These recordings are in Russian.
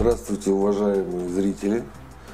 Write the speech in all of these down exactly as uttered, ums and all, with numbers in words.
Здравствуйте, уважаемые зрители!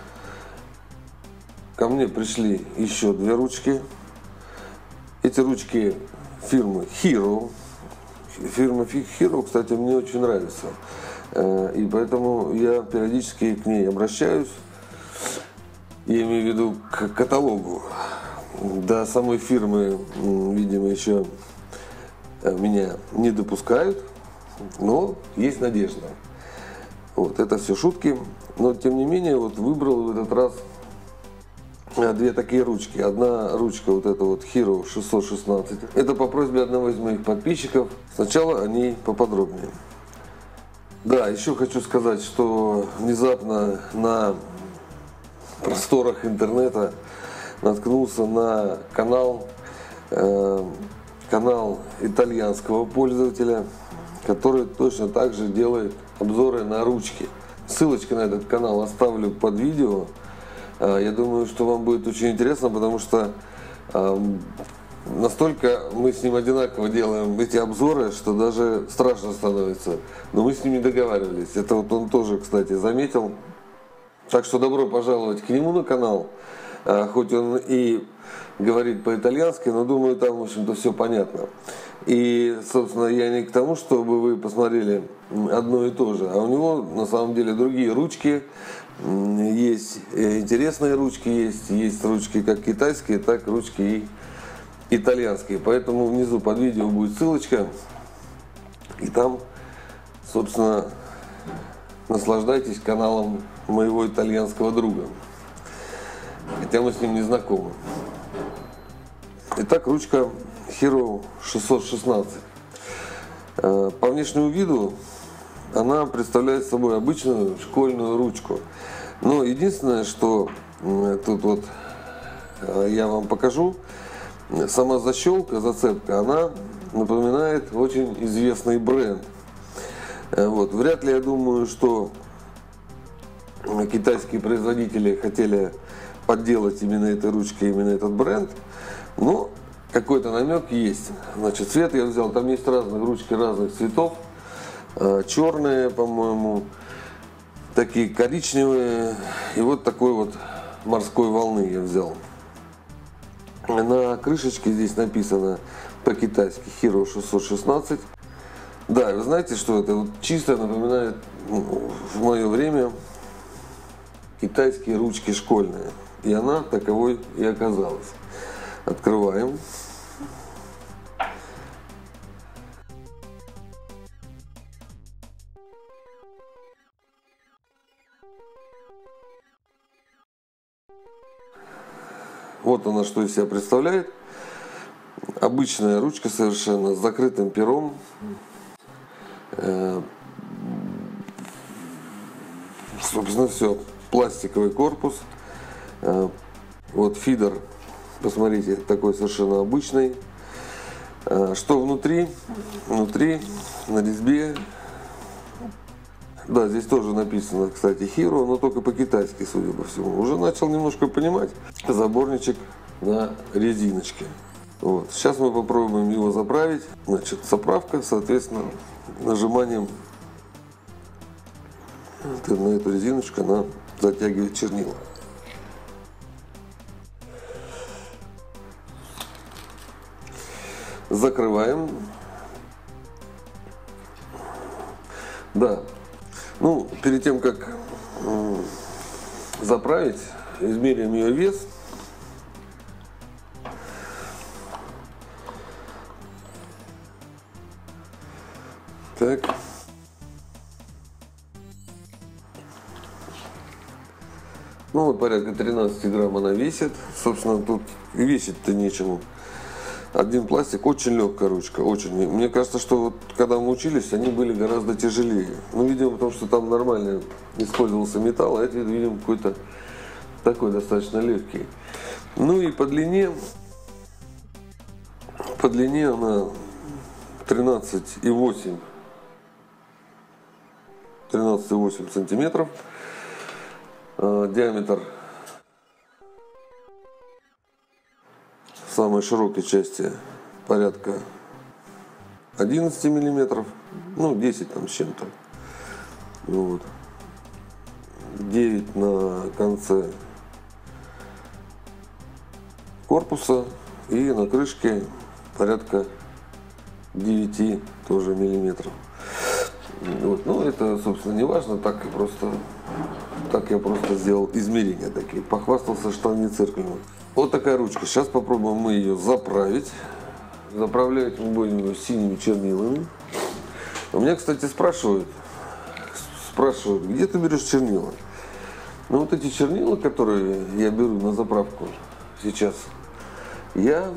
Ко мне пришли еще две ручки. Эти ручки фирмы Hero. Фирма Hero, кстати, мне очень нравится. И поэтому я периодически к ней обращаюсь. Я имею в виду к каталогу. До самой фирмы, видимо, еще меня не допускают, но есть надежда. Вот, это все шутки, но тем не менее вот выбрал в этот раз две такие ручки. Одна ручка, вот эта вот Hero шестьсот шестнадцать, это по просьбе одного из моих подписчиков. Сначала о ней поподробнее. Да, еще хочу сказать, что внезапно на просторах интернета наткнулся на канал, э, канал итальянского пользователя, который точно так же делает обзоры на ручки. Ссылочку на этот канал оставлю под видео. Я думаю, что вам будет очень интересно, потому что настолько мы с ним одинаково делаем эти обзоры, что даже страшно становится. Но мы с ним не договаривались. Это вот он тоже, кстати, заметил. Так что добро пожаловать к нему на канал. Хоть он и говорит по-итальянски, но думаю, там, в общем-то, все понятно. И, собственно, я не к тому, чтобы вы посмотрели одно и то же, а у него, на самом деле, другие ручки. Есть интересные ручки, есть, есть ручки как китайские, так и ручки и итальянские. Поэтому внизу под видео будет ссылочка. И там, собственно, наслаждайтесь каналом моего итальянского друга. Хотя мы с ним не знакомы. Итак, ручка Hero шестьсот шестнадцать. По внешнему виду она представляет собой обычную школьную ручку. Но единственное, что тут вот я вам покажу, сама защелка, зацепка, она напоминает очень известный бренд. Вот. Вряд ли, я думаю, что китайские производители хотели подделать именно этой ручкой, именно этот бренд. Но какой-то намек есть. Значит, цвет я взял, там есть разные ручки разных цветов. Черные, по-моему, такие коричневые. И вот такой вот морской волны я взял. На крышечке здесь написано по-китайски Hero шестьсот шестнадцать. Да, вы знаете, что это вот чисто напоминает, ну, в мое время китайские ручки школьные. И она таковой и оказалась. Открываем. Вот она что из себя представляет. Обычная ручка совершенно с закрытым пером. Собственно, все. Пластиковый корпус. Вот фидер, посмотрите, такой совершенно обычный. Что внутри? Внутри на резьбе, да, здесь тоже написано, кстати, Hero, но только по-китайски, судя по всему. Уже начал немножко понимать. Заборничек на резиночке. Вот. Сейчас мы попробуем его заправить. Значит, заправка, соответственно, нажиманием на эту резиночку она затягивает чернила. Закрываем. Да. Ну, перед тем, как заправить, измерим ее вес. Так. Ну, вот порядка тринадцать грамм она весит. Собственно, тут весить-то нечему. Один пластик, очень легкая ручка, очень. Мне кажется, что вот когда мы учились, они были гораздо тяжелее. Ну, видимо, потому что там нормально использовался металл, а это, видимо, какой-то такой достаточно легкий. Ну и по длине, по длине она тринадцать и восемь сантиметров. Диаметр в самой широкой части порядка одиннадцать миллиметров, ну десять там с чем-то. Вот. девять на конце корпуса и на крышке порядка девяти тоже миллиметров. Вот. Ну, это, собственно, не важно, так и просто, так я просто сделал измерения такие. Похвастался, что они циркульные. Вот такая ручка. Сейчас попробуем мы ее заправить. Заправлять мы будем ее синими чернилами. У меня, кстати, спрашивают, спрашивают, где ты берешь чернила? Ну, вот эти чернила, которые я беру на заправку сейчас, я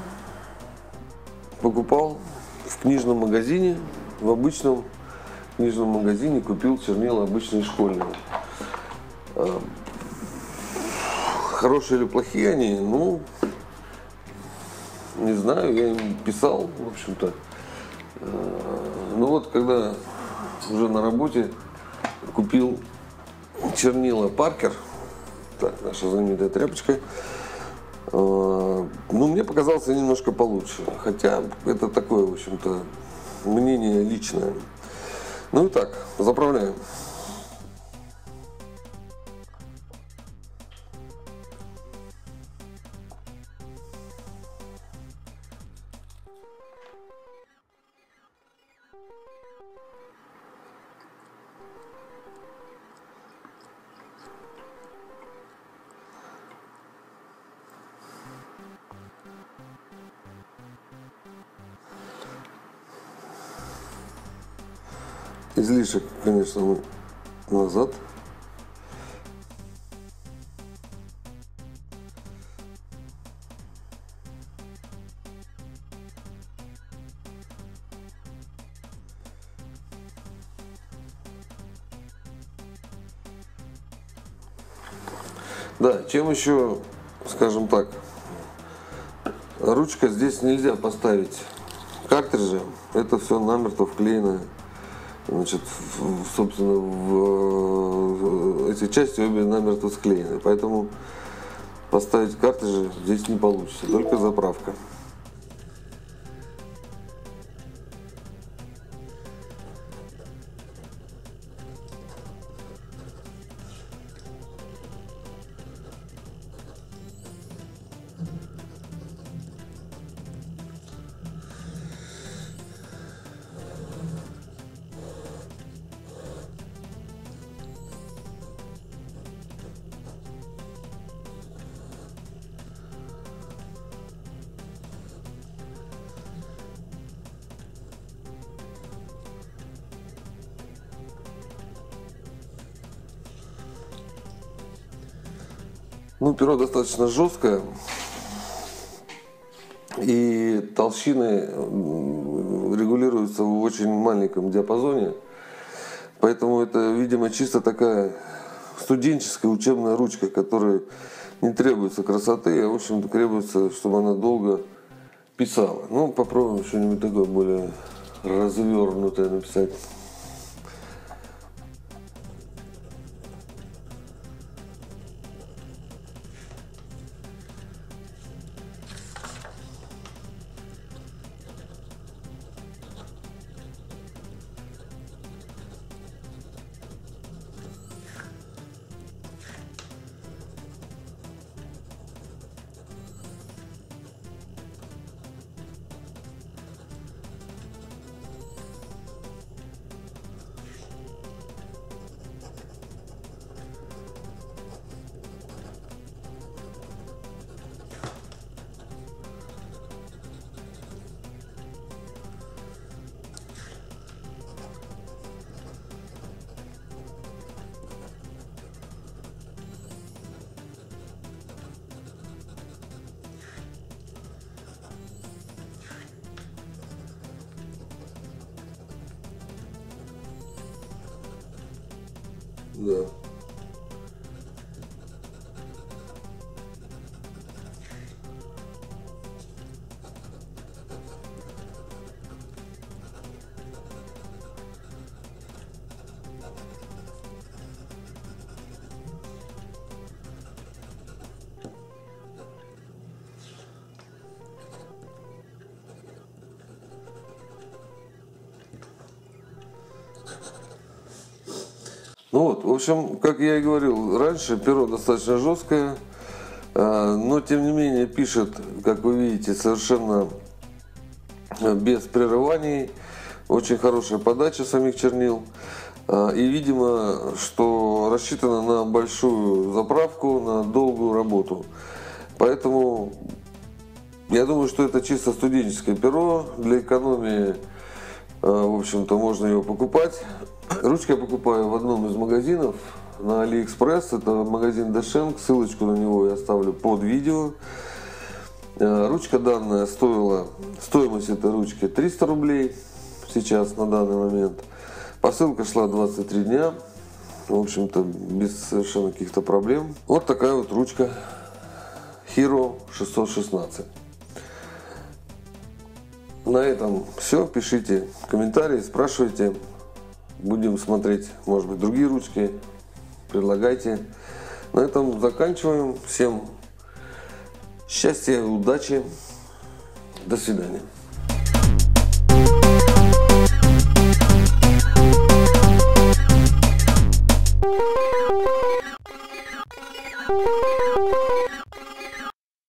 покупал в книжном магазине, в обычном в книжном магазине купил чернила обычные школьные. Хорошие или плохие они, ну, не знаю, я им писал, в общем-то. Ну вот, когда уже на работе купил чернила Паркер, так, наша знаменитая тряпочка, ну, мне показался немножко получше, хотя это такое, в общем-то, мнение личное. Ну и так, заправляем. Излишек, конечно, мы назад. Да, чем еще, скажем так, ручка здесь нельзя поставить картриджи, это все намертво вклеено. Значит, в, собственно, в эти части обе намертво склеены, поэтому поставить картриджи здесь не получится, только заправка. Ну, перо достаточно жесткое, и толщины регулируются в очень маленьком диапазоне, поэтому это, видимо, чисто такая студенческая учебная ручка, которой не требуется красоты, а, в общем-то, требуется, чтобы она долго писала. Ну, попробуем что-нибудь такое более развернутое написать. Да. Ну вот, в общем, как я и говорил раньше, перо достаточно жесткое, но тем не менее пишет, как вы видите, совершенно без прерываний. Очень хорошая подача самих чернил. И видимо, что рассчитано на большую заправку, на долгую работу. Поэтому я думаю, что это чисто студенческое перо. Для экономии, в общем-то, можно его покупать. Ручку я покупаю в одном из магазинов на Алиэкспресс. Это магазин Дешенг. Ссылочку на него я оставлю под видео. Ручка данная стоила, стоимость этой ручки триста рублей сейчас, на данный момент. Посылка шла двадцать три дня. В общем-то, без совершенно каких-то проблем. Вот такая вот ручка Hero шестьсот шестнадцать. На этом все. Пишите комментарии, спрашивайте. Будем смотреть, может быть, другие ручки. Предлагайте. На этом заканчиваем. Всем счастья, удачи. До свидания.